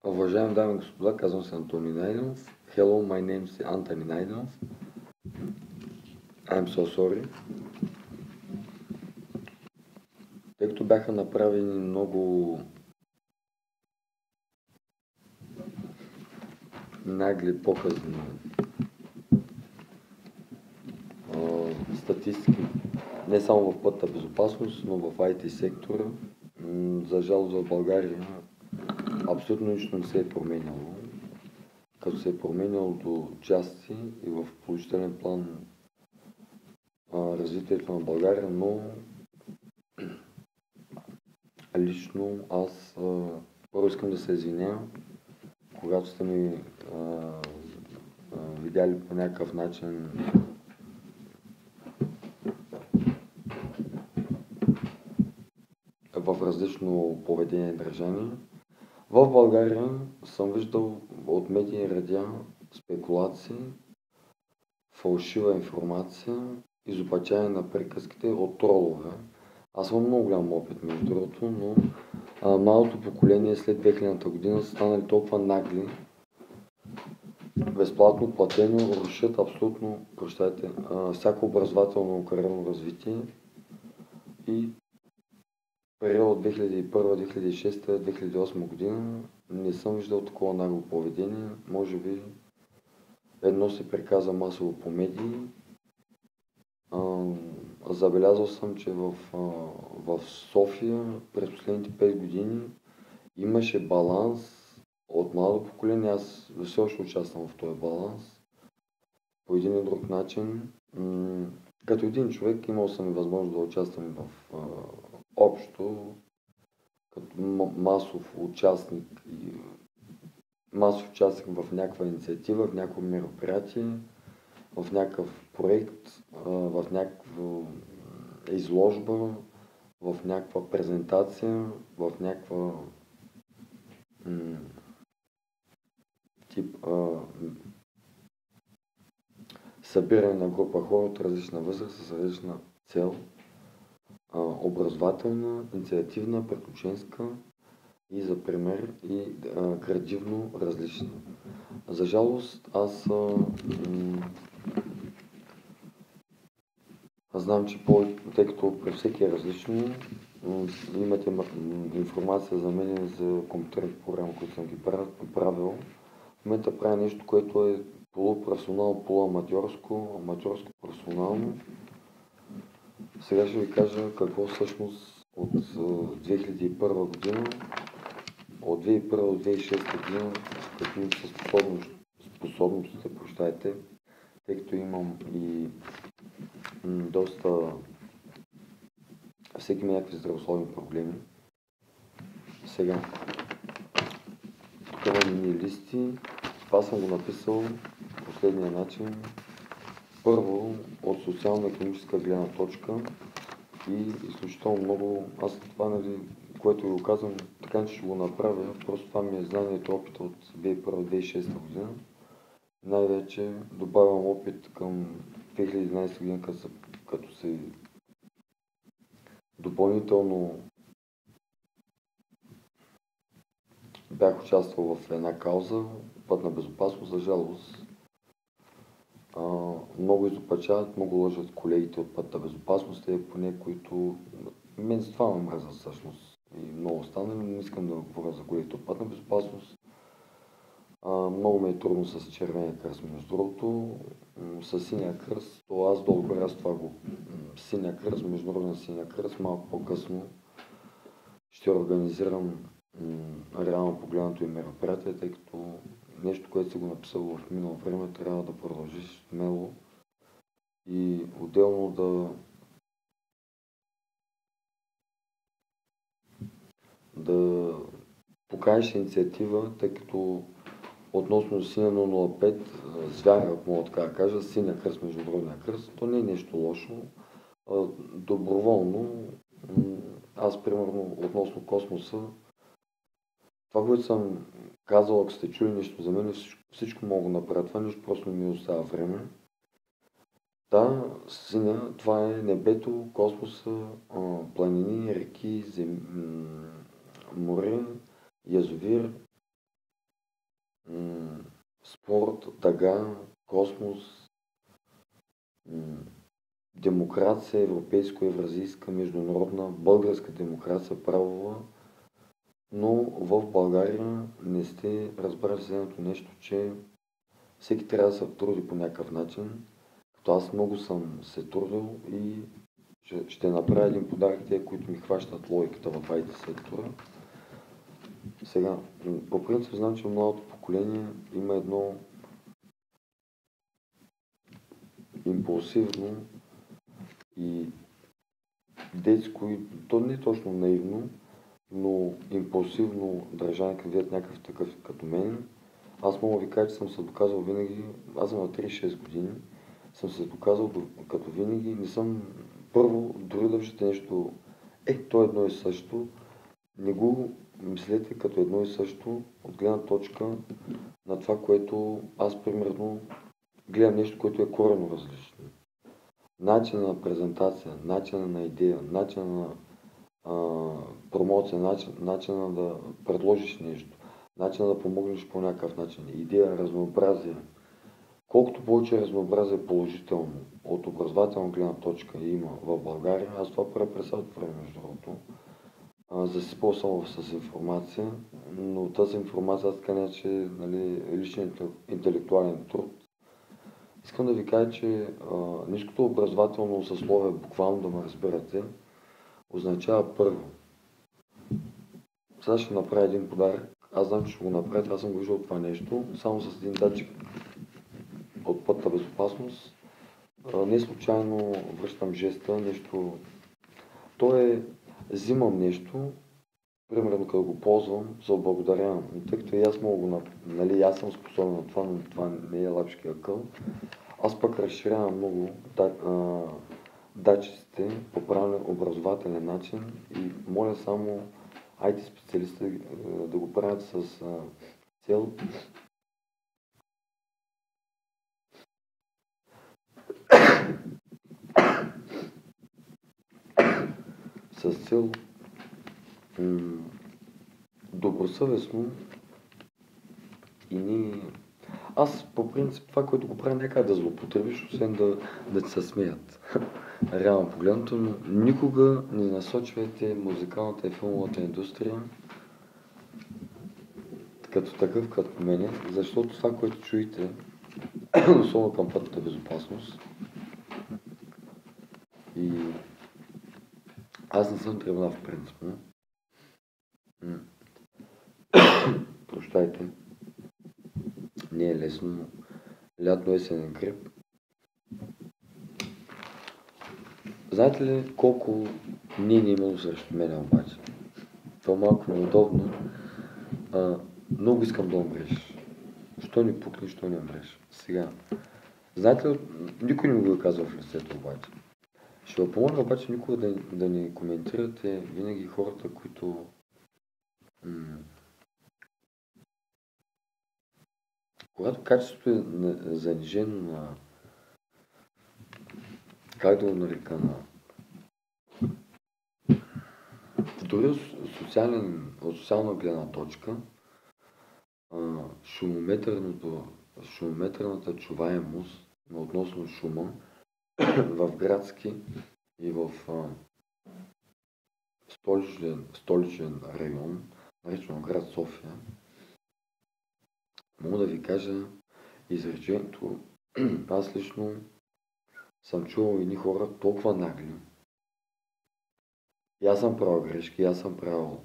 Уважаеми дами и господа, казвам се Антони Найденов. Hello, my name is Anthony Найденов. I'm so sorry. Тъй като бяха направени много нагли показни статистики, не само в пътната безопасност, но в IT сектора, за жалост в България абсолютно нищо не се е променяло. Като се е променяло до части и в положителен план развитието на България, но лично аз първо искам да се извиня, когато сте ми видяли по някакъв начин в различно поведение и държание. В България съм виждал от медии радиа спекулации, фалшива информация, изопачаване на приказките от тролове. Аз имам много голям опит, между другото, но младото поколение след 2000 година са станали толкова нагли, безплатно платено, рушат абсолютно, всяко образователно кариерно развитие и период 2001, 2006, 2008 година не съм виждал такова нагло поведение. Може би едно се приказа масово по медии. Забелязал съм, че в София през последните 5 години имаше баланс от младо поколение. Аз все още участвам в този баланс по един или друг начин. Като един човек имал съм възможност да участвам в общо, като масов участник в някаква инициатива, в някакво мероприятие, в някакъв проект, в някаква изложба, в някаква презентация, в някаква тип събиране на група хора от различна възраст с различна цел, образователна, инициативна, приключенска и за пример и градивно различна. За жалост, аз знам, че тъй като при всеки е различно, имате информация за мен за компютърните програми, които съм ги правил. В момента правя нещо, което е полупрофесионално, полуаматьорско, аматьорско-професионално. Сега ще ви кажа какво всъщност от 2001 година, от 2001 до 2006 година, какви са способностите, тъй като имам и доста всеки има някакви здравословни проблеми. Сега, тук имам мини листи. Това съм го написал по последния начин. Първо, от социално-економическа гледна точка и изключително много, аз това, нали, което ви го казвам, така че ще го направя, просто това ми е знанието, опита от 2001-2006 година. Най-вече добавям опит към 2011 година, като се допълнително бях участвал в една кауза, пътна безопасност, за жалост. Много изопачават, много лъжат колегите от пътна безопасност, те поне които... Мен с това ме мразят всъщност и много останали, но не искам да говоря за колегите от пътна безопасност. Много ми е трудно с червения кръст, между другото. С синия кръст, то аз долу аз това го... Синия кръст, международен синия кръст, малко по-късно ще организирам реално погледнато и мероприятие, тъй като нещо, което си го написал в минало време, трябва да продължиш смело и отделно да покажеш инициатива, тъй като относно синя 005, звяра, ако мога така да кажа, синя кръст, международния кръст, то не е нещо лошо. Доброволно, аз примерно относно космоса, това, което съм казал, ако сте чули нещо за мен, всичко мога да направя. Това нищо просто не ми остава време. Да, синя, това е небето, космоса, планини, реки, море, язовир, спорт, тъга, космос, демокрация, европейско-евразийска, международна, българска демокрация, правова, но в България не сте разбрали следното нещо, че всеки трябва да се труди по някакъв начин, като аз много съм се трудил и ще направя един подарък тия, които ми хващат логиката в IT сектора. Сега, по принцип знам, че младото поколение има едно импулсивно и детско, и то не е точно наивно, но импулсивно държане към видят някакъв такъв като мен. Аз мога да ви кажа, че съм се доказал винаги, аз съм на 36 години, съм се доказал като винаги, не съм първо, дори да виждате нещо, то е едно и също, не го мислете като едно и също, от гледна точка на това, което аз примерно гледам нещо, което е коренно различно. Начина на презентация, начина на идея, начина на промоция, начина да предложиш нещо, начина да помогнеш по някакъв начин, идея, разнообразие. Колкото повече разнообразие положително от образователна гледна точка има в България, аз това правя през цялото време, между другото, засипал съм с информация, но тази информация така не че нали, личният интелектуален труд. Искам да ви кажа, че ниското образователно съсловие, буквално да ме разберете, означава първо. Сега ще направя един подарък. Аз знам, че ще го направя, аз съм го виждал това нещо, само с един датчик от пътна безопасност. Не случайно връщам жеста, нещо. То е, взимам нещо, примерно като го ползвам, се отблагодарявам. Но тъй като и аз мога нали, аз съм способен на това, но това не е лапшки акъл. Аз пък разширявам много датчиците по правилен образователен начин и моля само IT специалисти да го правят с цел добросъвестно и ние... Аз по принцип това, което го правя, някак да злоупотребиш, освен да ти се смеят. Реално погледнато, но никога не насочвайте музикалната и филмовата индустрия като такъв, като мене, защото това, което чуете, особено към пътната безопасност, и аз не съм тръгнав принципно. Прощайте. Не е лесно. Лятно-есенен грип. Знаете ли колко не е имало срещу мене обаче? Това малко неудобно. Много искам да умреш. Що ни пукни, що не умреш? Сега. Знаете ли, никой не ми го казва в лицето обаче. Ще ви помоля обаче никога да не коментирате винаги хората, които когато качеството е занижено на, как да го нарека, на дори от социална гледна точка, шумометърната чуваемост относно шума в градски и в столичен район, наречено град София, мога да ви кажа изречението, аз лично съм чувал едни хора толкова нагли. И аз съм правил грешки, аз съм правил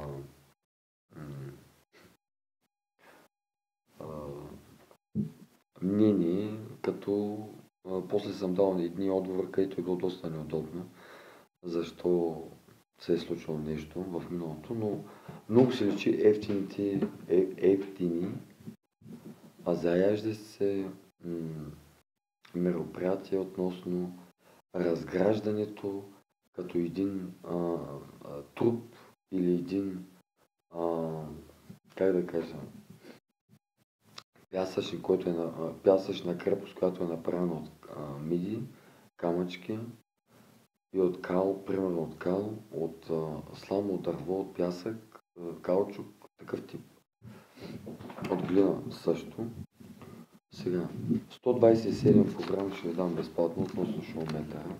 мнение, като после съм дал едни отговор, където е било доста неудобно, защо се е случило нещо в миналото, но много се личи ефтини, а заяжда се мероприятие относно разграждането като един труп или един, как да кажа, пясъчник, който е пясъчна крепост, която е направена от миди, камъчки и от кал, примерно от кал, от сламо, от дърво, от пясък, каучук, такъв тип. От глина също. Сега, 127 програми ще ви дам безплатно относно шоуметъра.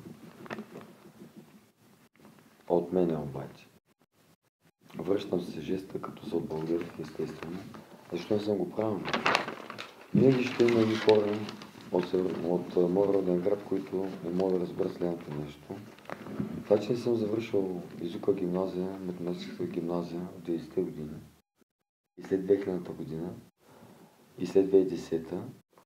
От мене обаче. Връщам се жеста, като се отблагодарих естествено. Защо не съм го правил? Винаги ще има и хора от моя роден град, които не могат да разберат следното нещо. Това, че не съм завършил езикова гимназия, математическа гимназия в 90-те години и след 2000-та година и след 2010-та,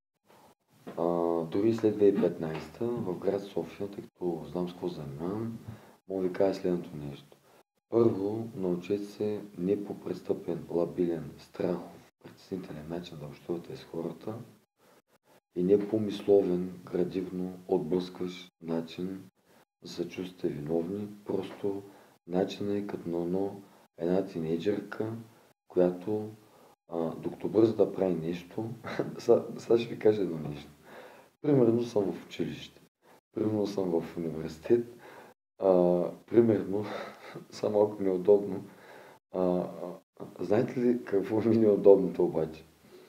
дори след 2015-та в град София, тъй като знам с какво занимавам, мога да ви кажа следното нещо. Първо, научете се не по престъпен, лабилен, страхов, притеснителен начин да общувате с хората и не по мисловен, градивно, отблъскващ начин да се чувствате виновни. Просто начинът е като на една тинейджърка, която докато бърза да прави нещо, сега ще ви кажа едно нещо. Примерно съм в училище, примерно съм в университет, примерно, са малко неудобно. Знаете ли какво ми е неудобното обаче?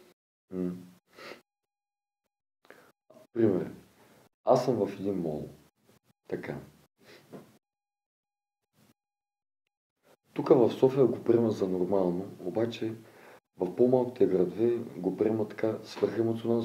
Пример. Аз съм в един мол. Така. Тук в София го приема за нормално, обаче в по-малките градове го приема така свръхемоционално,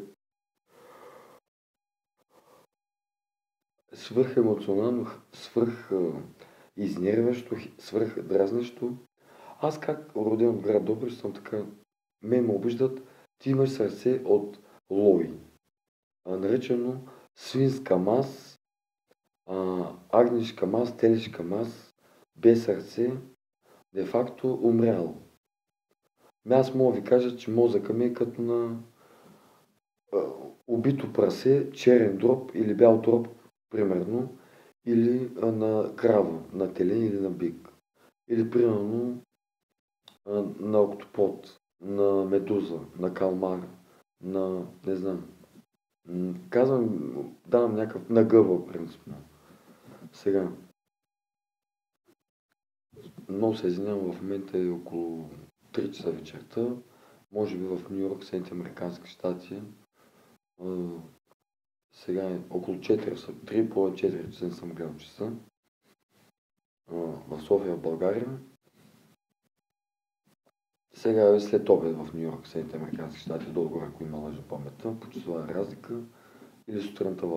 свръхемоционално, свръх изнервящо, свръх дразнещо. Аз как роден от град Добрич съм така, мен ме обиждат, ти имаш сърце от лови, наречено свинска мас, агнешка мас, телешка мас, без сърце, де-факто умрял. Аз мога ви кажа, че мозъка ми е като на убито прасе, черен дроб или бял дроб, примерно, или на крава, на телен или на бик. Или примерно на октопод, на медуза, на калмар, на не знам. Казвам, давам някакъв на гъба, принципно. Сега, много се извинявам, в момента е около 3 часа вечерта, може би в Нью Йорк, Съединените американски щати. Сега е около 4 са, 3 по 4 часа, не съм гледал часа. В София, в България. Сега е след обед в Нью Йорк, Съединените американски щати, долу ако има лъжа паметта, по часова разлика. Или сутринта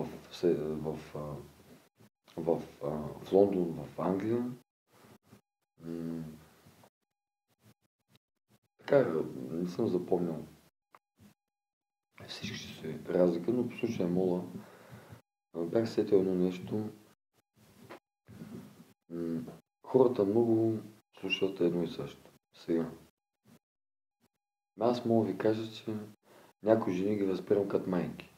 в Лондон, в Англия. Така, не съм запомнял всички ще се разлика, но по случая мола бях сетил едно нещо. Хората много слушат едно и също. Сега. Аз мога ви кажа, че някои жени ги възприемам като майки.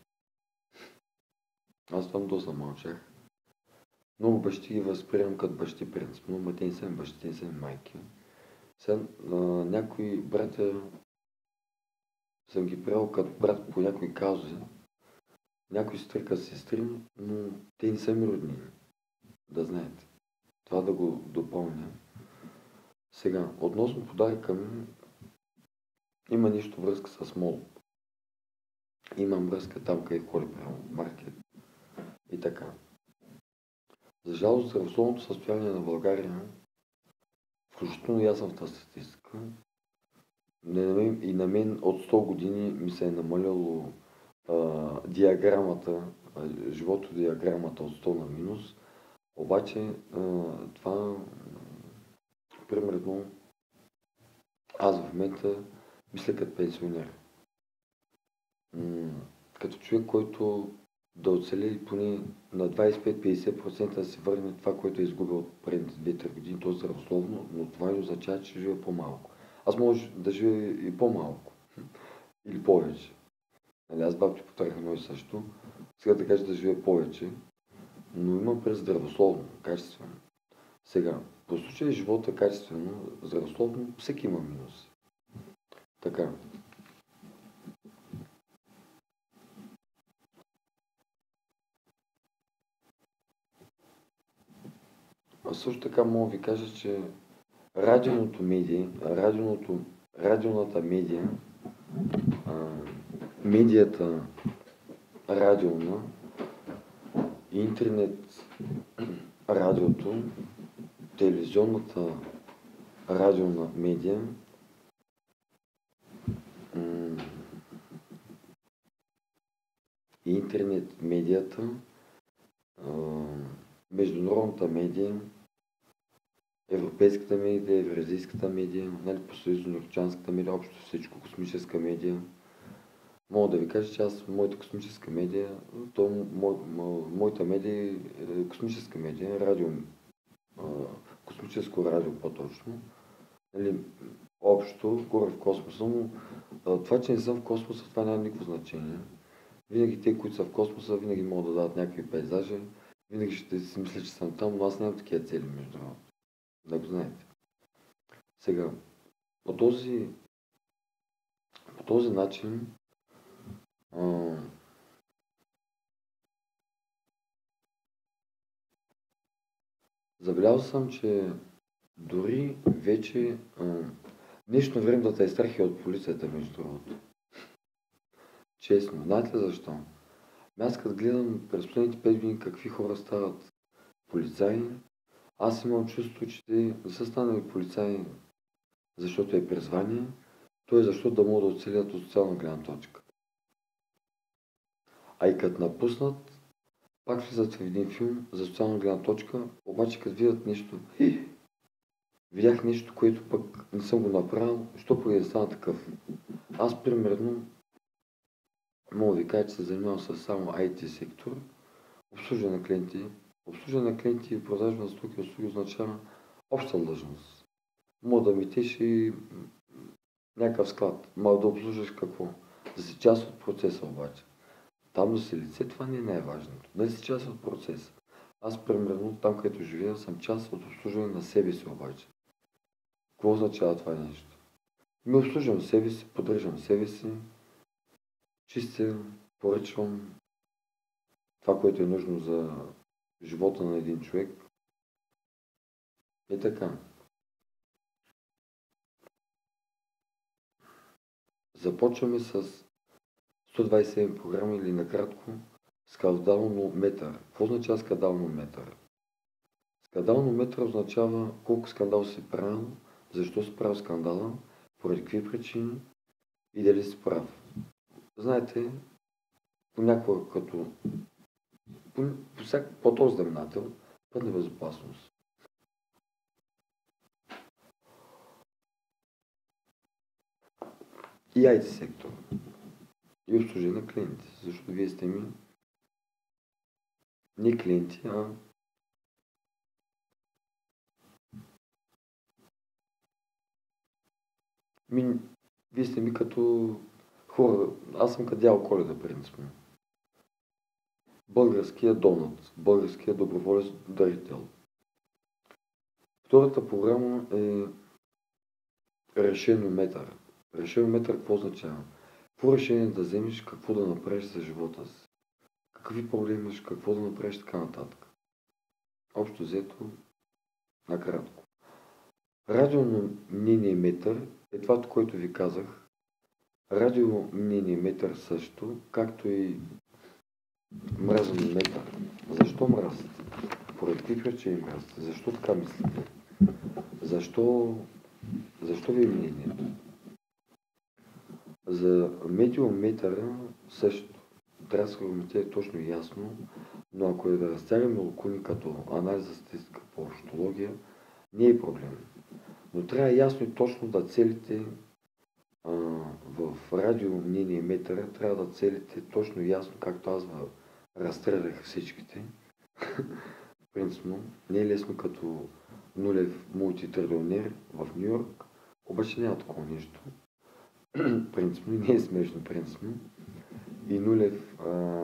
Аз там доста мълчах. Много бащи ги възприемам като бащи принципно, но те не са ми бащи, те не са ми майки. Сега някои братя съм ги правил като брат по някои каузи. Някои сестри като сестри, но те не са ми роднини. Да знаете. Това да го допълня. Сега, относно подаръка ми, има нещо връзка с мол. Имам връзка там, къде ходи прямо, маркет и така. За жалост, здравословното състояние на България, включително и аз съм в тази статистика, и на мен от 100 години ми се е намаляло диаграмата, животодиаграмата от 100 на минус, обаче това, примерно, аз в момента мисля като пенсионер. Като човек, който да оцели поне на 25-50% да се върне това, което е изгубил от предните 2-3 години, то е здравословно, но това не означава, че живее по-малко. Аз може да живея и по-малко. Или повече. Нали, аз бабки повторях едно и също. Сега да кажа да живея повече, но имам през здравословно, качествено. Сега, по случай живота качествено, здравословно, всеки има минуси. Така. А също така мога да ви кажа, че радионата медия медията радиона, интернет радиото, телевизионната радиона медия, интернет медията, международната медия, европейската медия, евразийската медия, нали, по-съюзно-американската медия, общо всичко, космическа медия. Мога да ви кажа, че аз, моята космическа медия, моята медия е космическа медия, радио, космическо радио по-точно. Нали, общо, горе в космоса, но това, че не съм в космоса, това няма никакво значение. Винаги те, които са в космоса, винаги могат да дадат някакви пейзажи, винаги ще си мисля, че съм там, но аз нямам такива цели между другото. Да го знаете. Сега, по този начин забелязал съм, че дори вече днешно време да те е страх и от полицията, между другото. Честно. Знаете ли защо? Аз като гледам през последните 5 години какви хора стават полицаи, аз имам чувство, че те не са станали полицаи, защото е призвание, то е защото да могат да оцелят от социална гледна точка. А и като напуснат, пак влизат в един филм за социална гледна точка, обаче като видят нещо, видях нещо, което пък не съм го направил, що пък да стана такъв. Аз примерно мога да ви кажа, че се занимавам с само IT сектор, обслужване на клиенти. Обслужване на клиенти и продажба на стоки и услуги означава обща длъжност. Мога да метеш и някакъв склад. Мога да обслужваш какво? Да си част от процеса обаче. Там да си лице, това не е най-важното. Да си част от процеса. Аз примерно там, където живея, съм част от обслужване на себе си обаче. Какво означава това нещо? Ми обслужвам себе си, поддържам себе си, чистя, поръчвам това, което е нужно за живота на един човек. И така. Започваме с 127 програми или накратко скандалометър. Какво означава скандалометър? Скандалометър означава колко скандал си правил, защо си правил скандала, поради какви причини и дали си прав. Знаете, понякога като по всяк по-този знаменател, пътна безопасност. И IT сектор. И обслужване на клиенти. Защото вие сте ми не клиенти, а вие сте ми като хора. Аз съм като дядо Коледа, принципно. Българския донат, българския доброволец дарител. Втората програма е решенометър. Решенометър какво означава? Какво решение да вземеш, какво да направиш за живота си? Какви проблеми имаш, какво да направиш, така нататък. Общо взето, накратко. Радиомнение метър е това, което ви казах. Радиомнение метър също, както и мразен метър. Защо мразите? Поради какви причини мразите? Защо така мислите? Защо ви е мнението? За медиометъра също. Трябва да се коментира точно и ясно, но ако е да разтягаме окуни като анализ за статистика по общология, не е проблем. Но трябва ясно и точно да целите в радиомнение метъра, трябва да целите точно и ясно, както аз разстрелях всичките. Принципно, не е лесно като нулев мултитрилионер в Нью Йорк, обаче няма такова нещо. Принципно, не е смешно принципно. И нулев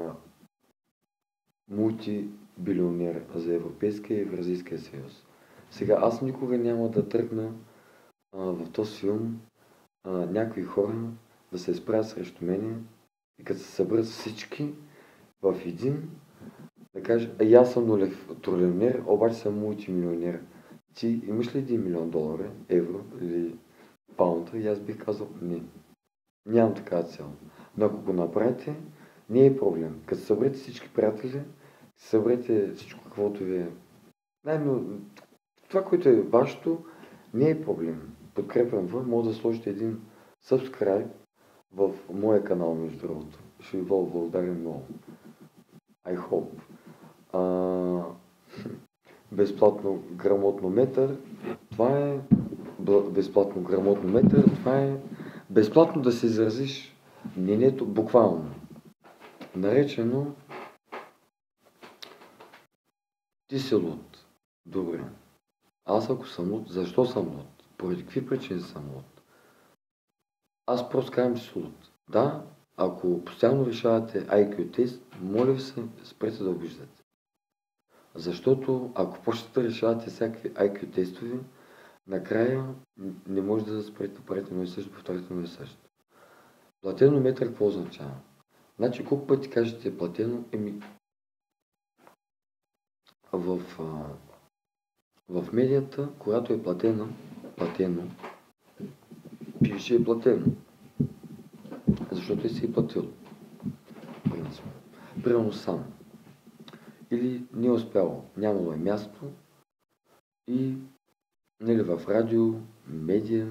мултибилионер за Европейския и Евразийския съюз. Сега, аз никога няма да тръгна в този филм някои хора да се изправят срещу мене и като се съберат всички в един, да кажа, аз съм нулев трилионер, обаче съм мултимилионер. Ти имаш ли 1 милион долара, евро или паунта? И аз бих казал, не. Нямам такава цел. Но ако го направите, не е проблем. Като съберете всички приятели, съберете всичко каквото ви е. Най-но, това, което е вашето, не е проблем. Подкрепям ви, може да сложите един subscribe в моя канал, между другото. Ще ви бъда благодарен много. I hope. Безплатно грамотнометър. Това е безплатно грамотнометър. Това е безплатно да се изразиш мнението буквално. Наречено ти си луд. Добре. Аз ако съм луд, защо съм луд? Поради какви причини съм луд? Аз просто казвам, че си луд. Да, ако постоянно решавате IQ тест, моля ви се, спрете да обиждате. Защото ако почнете да решавате всякакви IQ тестове, накрая не може да спрете да правите едно и също, повторите едно и също. Платенометър какво означава? Значи колко пъти кажете платено, в медията, когато е платено, пише е платено. Защото и си е платил. Принципно. Примерно сам. Или не е успяло, нямало е място и нали, в радио, медия,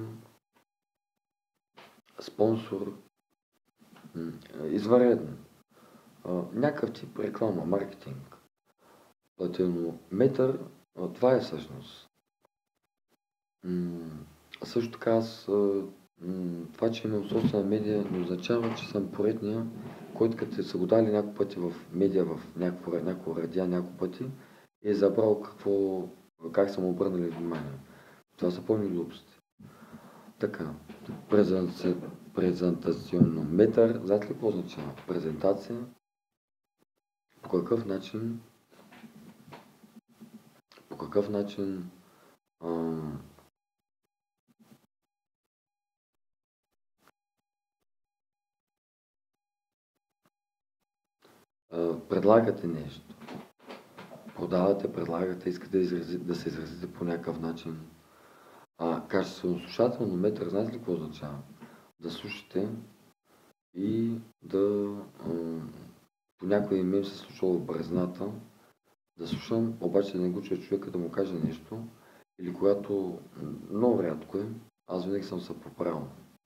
спонсор, извънредно. Някакъв тип реклама, маркетинг. Платенометър, това е всъщност. Също така аз, това, че имам собствена медия, не означава, че съм поредния, който като са го дали няколко пъти в медия, в някакво радио, няколко пъти, е забрал как са му обърнали внимание. Това са пълни глупости. Така, презентационнометър, знаете ли какво означава? Презентация, по какъв начин предлагате нещо. Продавате, предлагате, искате да се изразите по някакъв начин. Качествено слушателно метър, знаете ли какво означава? Да слушате и да по някой мем се случва в брезната, да слушам, обаче да не го чуя човека да му каже нещо, или когато много рядко е, аз винаги съм се поправил.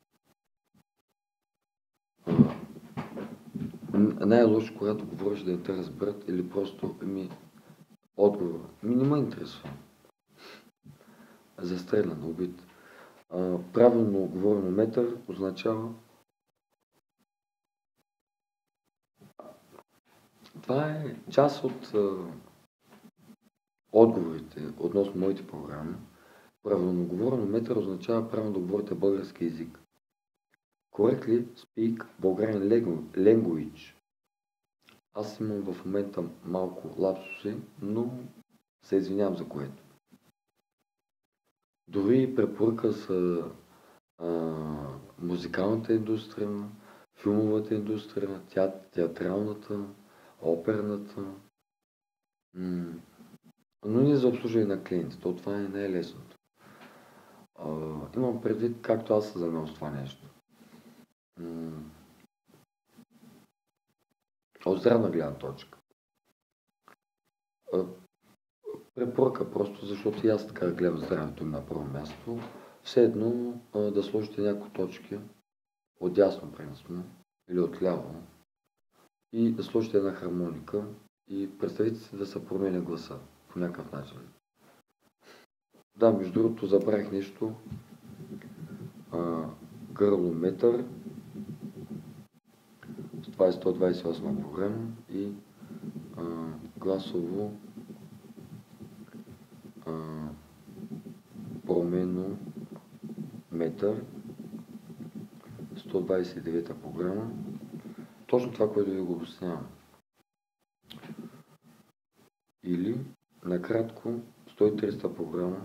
Най-лошо, когато говориш да не те разберат или просто отговор. Не ме интересува. Застрелян, убит. Правилно говорено метър означава това е част от отговорите относно моите програми. Правилно говорено метър означава правилно да говорите български език. Correctly speak Bulgarian language. Аз имам в момента малко лапсуси, но се извинявам за което. Дори препоръка са музикалната индустрия, филмовата индустрия, театралната, оперната. Но не за обслужване на клиенти, това е най-лесното. Имам предвид както аз се занимавам с това нещо. От здравна гледна точка. Препоръка просто, защото и аз така гледам здравето на първо място. Все едно да сложите някои точки отдясно принципно или отляво и да сложите една хармоника и представете си да се променя гласа по някакъв начин. Да, между другото забравих нещо. Гърлометър. Това е 128 програма и гласово промениметър. 129 програма. Точно това, което ви го обяснявам. Или, накратко, 130 програма.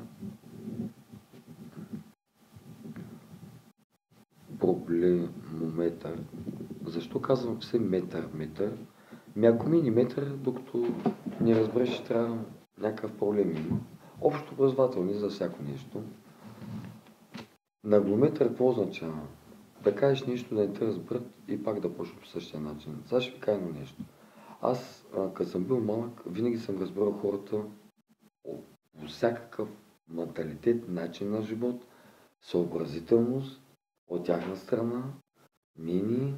Проблемометър. Защо казвам все метър? Ако милиметър, докато не разбереш, че трябва някакъв проблем има. Общо образователни за всяко нещо. Наглометър какво означава? да кажеш нещо, да не те разберат и пак да почне по същия начин. Сега ще ви кажа едно нещо. Аз, като съм бил малък, винаги съм разбирал хората по всякакъв менталитет, начин на живот, съобразителност от тяхна страна, мнение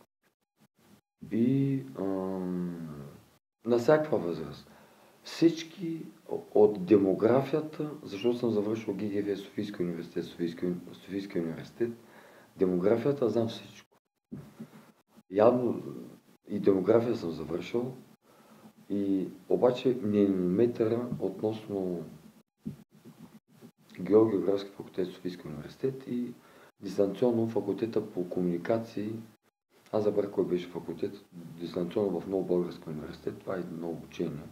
и на всякаква възраст. Всички от демографията, защото съм завършил ГГВ Софийски университет, Софийски университет, демографията знам всичко. Явно и демография съм завършил, и обаче нейнометъра относно географски факултет Софийски университет и дистанционно факултета по комуникации. Аз забрах кой беше факултет, дистанционно в Нов български университет, това е едно обучение.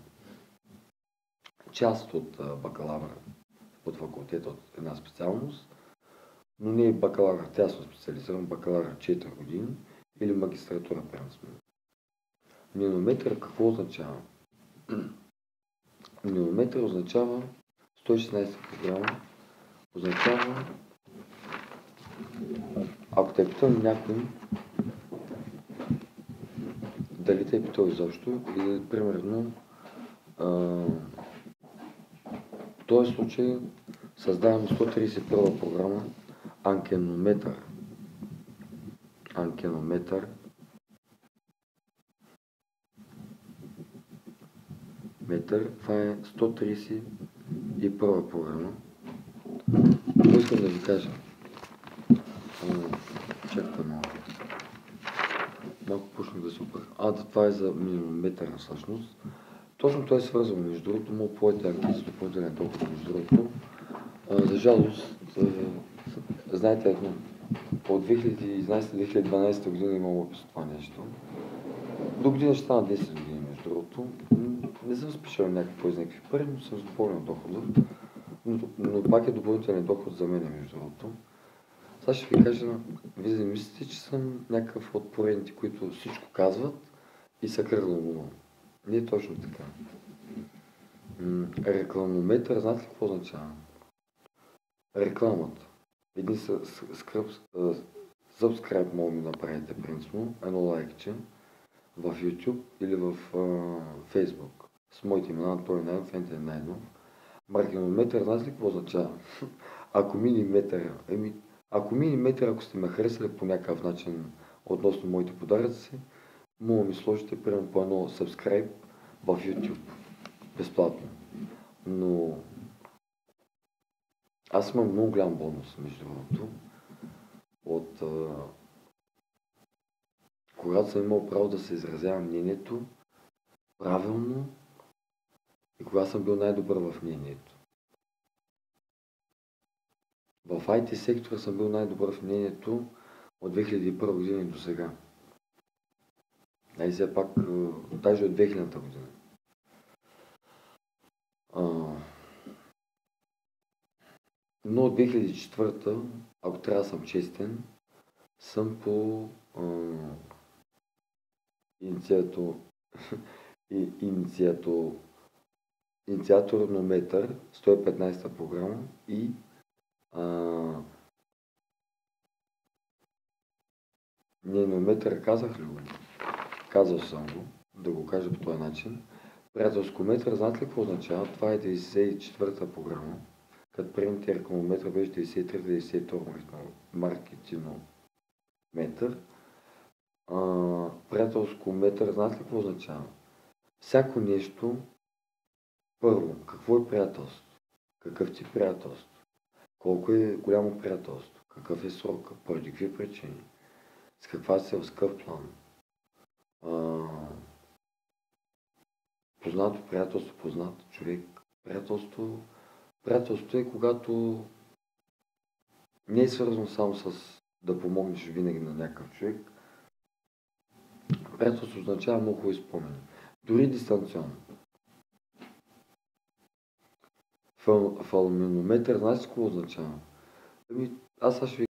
Част от бакалавъра от факултета от една специалност, но не е бакалавър тясно специализиран, бакалавър 4 години или магистратура принципно. Нейнометър какво означава? Нейнометър означава 116 програма, означава, ако те питам някой, дали те е питал изобщо, или примерно в този случай създаваме 131 програма Анкенометър. Анкенометър това е 131 програма. Какво искам да ви кажа? Чакай малко. Малко почнах да се опъх. Това е за миниметъра всъщност. Точно той е свързано, между другото, му поете анкет за допълнителен доход, между другото. За жалост, знаете, от 2011-2012 година имам опис това нещо. До година ще стана 10 години, между другото. Не съм спешил някакво из някакви пари, но съм допълнен дохода. Но пак е допълнителен доход за мен, между другото. Сега ще ви кажа, вие не мислите, че съм някакъв от поредните, които всичко казват и са кръгло. Не е точно така. Рекламометър, знаете ли какво означава? Рекламата. Един subscribe мога да ми направите принципно, едно лайкче в YouTube или в Facebook. С моите имена Антони Найденов, Ентен Найденов. Маркетометър, знаете ли какво означава? Ако мини метър, ако сте ме харесали по някакъв начин относно моите подаръци, мога да ми сложите примерно по едно subscribe в YouTube. Безплатно. Но аз имам много голям бонус, между другото, от когато съм имал право да се изразявам мнението правилно и когато съм бил най-добър в мнението. В IT сектора съм бил най-добър в мнението от 2001 година и до сега. Все пак, даже от 2000 година. Но от 2004, ако трябва да съм честен, съм по инициаторометър 115-та програма и нейнометър казах ли го? Казал съм го, да го кажа по този начин. Приятелскометър, знаете ли какво означава? Това е 94-та програма. Като приемете рекламометър беше 93-92 маркетинометър. Приятелскометър, знаете ли какво означава? Всяко нещо, първо, какво е приятелство? Какъв тип приятелство? Колко е голямо приятелство? Какъв е срока? Поради какви причини? С каква цел? С какъв план? Познато приятелство, познат човек. Приятелството е когато не е свързано само с да помогнеш винаги на някакъв човек. Приятелство означава много хубави спомени. Дори дистанционно. Фалминометър, знаете ли какво означава? Аз ще ви